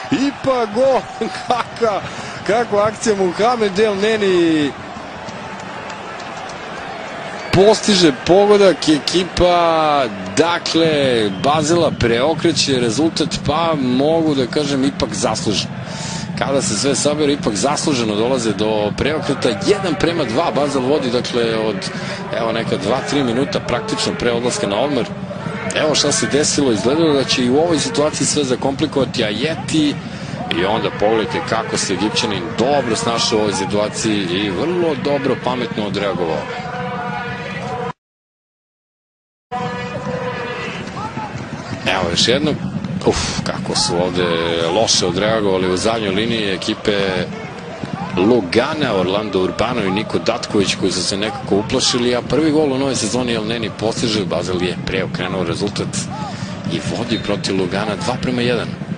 pa gol, kakva akcija, Muhamed El Neni postiže pogodak, ekipa dakle Bazela preokreće rezultat, pa mogu da kažem ipak zasluženo. Kada se sve sabere, ipak zasluženo dolaze do preokreta. 1:2 Basel vodi, dakle od evo neka 2-3 minuta praktično pre odlaska na odmor. Evo šta se desilo, izgledalo da će i u ovoj situaciji sve zakomplikovati Ajeti i onda pogledajte kako se Egipćanin dobro snašao u ovoj situaciji i vrlo dobro, pametno odreagovao. Evo još jedno. Kako su ovde loše odreagovali u zadnjoj liniji ekipe Lugana, Orlando Urbano i Niko Datković, koji su se nekako uplašili, a prvi gol u novoj sezoni El Neni postiže. Basel je preokrenuo rezultat i vodi protiv Lugana 2:1.